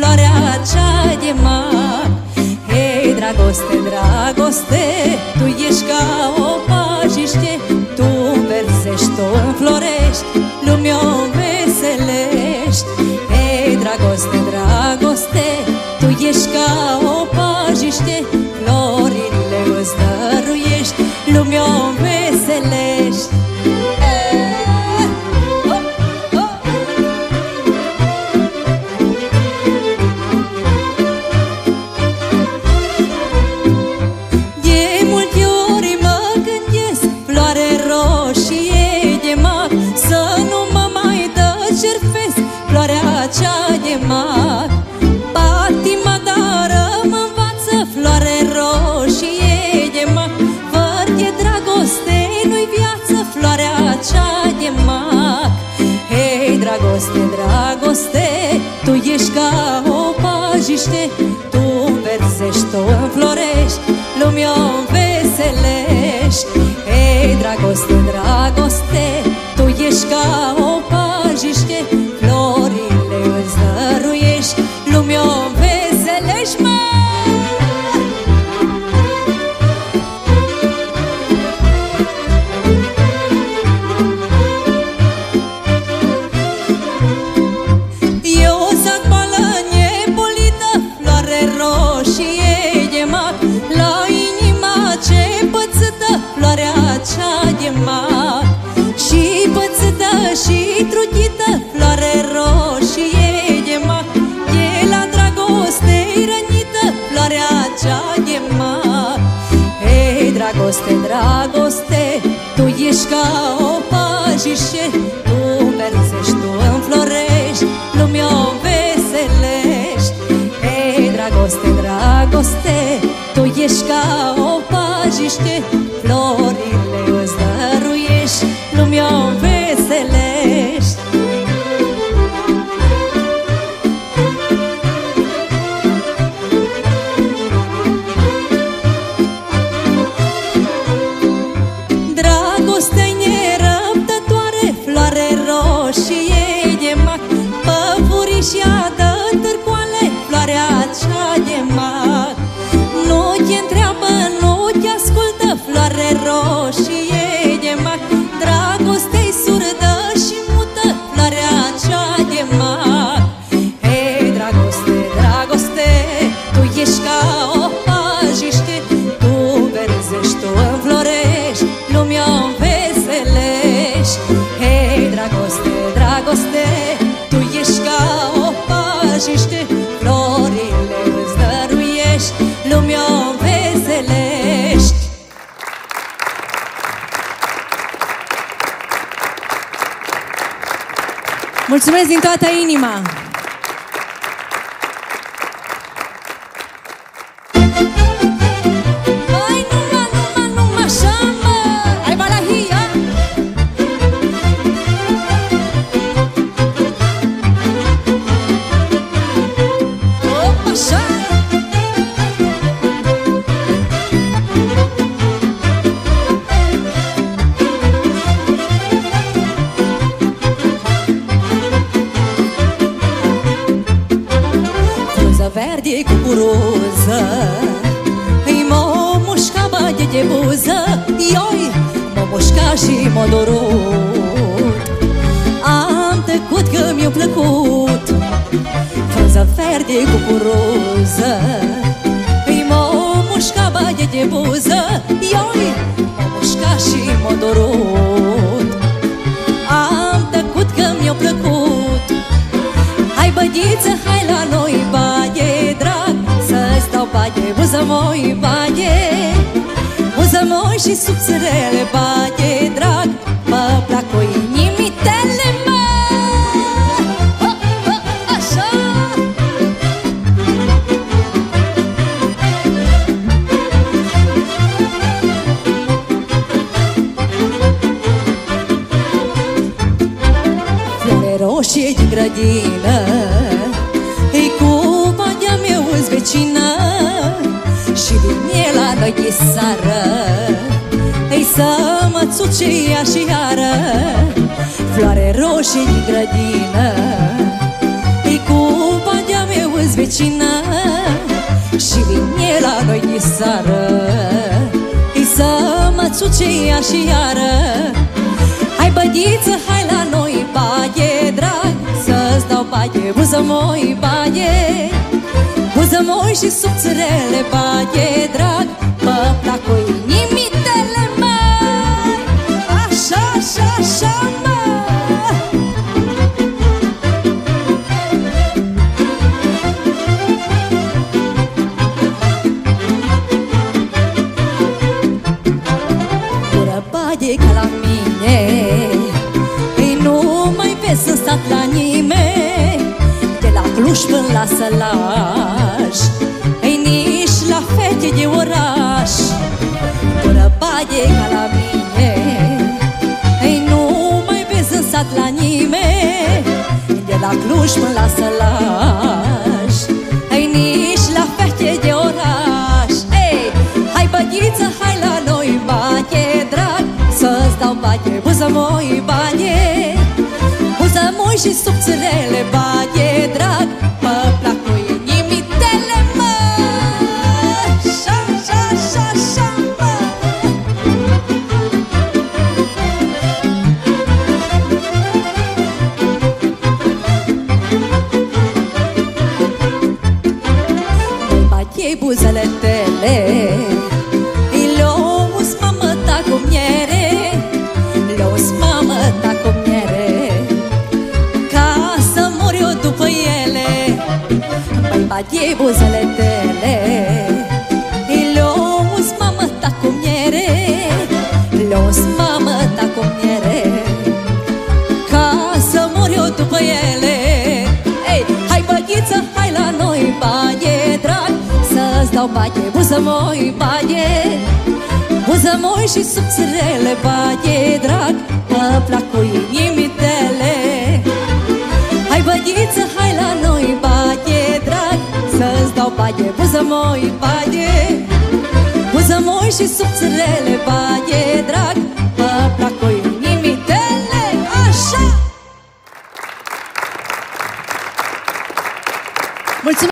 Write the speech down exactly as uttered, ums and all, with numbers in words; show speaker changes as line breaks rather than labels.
floarea cea de mar. Hei, dragoste, dragoste, tu ești ca o pajiște, tu înversești, tu înflorești, lumea o veselești. Hei, dragoste, dragoste, tu ești ca o pajiște, florile îți dăruiești, lumea o veselești. Cea de mar, patima dară mă învață, floare roșie de mar. Fără de dragoste nu-i viață, floarea cea de mar. Hei, dragoste, dragoste, tu ești ca o pajiște, tu înversești, tu înflorești, lumea o înveselești. Hei, dragoste, dragoste, tu ești ca o pajiște, florile îți dăruiești, lumea o înveselești, mă! Eu zac bală nepolită, floare roșie de mar, la inima ce pățâtă, floarea cea de mar. Și pățâtă și truchită, floare roșie de mar, de la dragoste-i rănită, floarea cea de mar. Hei, dragoste, dragoste, tu ești ca o pajiște, tu înversești, tu înflorești, lumea o veselești. Hei, dragoste, dragoste, tu ești ca o pajiște, florile îți dăruiești, lumea o veselești. Dragostea-i nerăbdătoare, floare roșie de mar, păfurișia dă târcoale, floarea cea de mar. Nu te întreabă, nu te ascultă, floare roșie de mar. Dragostea-i surdă și mută, floarea cea de mar. Hei, dragoste, dragoste, tu ești ca o pajiște, tu înversești, tu înflorești, lumea o înveselești. Hei, dragoste, dragoste, tu ești ca o pajiște, florile îți dăruiești, lumea o înveselești.
Mulțumesc din toată inima!
Vai, numa, numa, numa chama, ai balahia. Opa, chama. Verde cucuruză, îi mă mușca bate de buză, ioi, mă mușca și mă dorut. Am tăcut că mi-a plăcut frunză verde cucuruză, îi mă mușca bate de buză, ioi, mă mușca și mă dorut. Am tăcut că mi-a plăcut. Hai bădiță, hai la noi, bage drag, să stau bage, buză moi, bage, buză moi și subțirele, bage drag, mă plac cu inimitele, mă. Oh, oh, așa. Floare roșie din grădină, ei cu bagea meu îți vecină, și din la noi de sară, ei să mă țuce ea și iară. Floare roșie din grădină, ei cu bagea meu îți vecină și vine la noi de seară, îi să mă țuce ea și iară. Hai bădiță, hai la noi, baie drag, să-ți dau baie, buză moi, baie, buză moi și subțirele, baie drag, mă plac cu inimitele măi. Așa, așa, așa, mă. Pură baie ca la mine, ei nu mai vezi în stat la nimeni, de la Cluj până la Sălaj, ei nici la fete de oraș. Pură baie ca la mine, ei nu mai vezi în sat la nimeni, de la Cluj până la Sălaj, ei nici la fete de oraș. Ei, hai bădiță, hai la noi, baie drag, să-ți dau baie, buză moi, baie, buză moi și subțirele, baie drag, mă plac cu inimitele, mă. Așa, așa, așa, așa, mă. Baie buzele tale, le-o-s mamă ta cu miere, le-o-s mamă ta cu miere, ca să mor eu după ele. Băi, baie buzele tale, le-o-s mamă ta cu miere, le-o-s mamă ta cu miere, ca să mor eu după ele. Ei, hai bădiță, hai la noi, baie drag, să-ți dau baie, buză moi, baie, buză moi și subțirele, baie drag, mă plac cu inimitele. Hai bădiță, hai la noi, baie drag, să-ți dau baie, buză moi, baie, buză moi și subțirele, baie drag,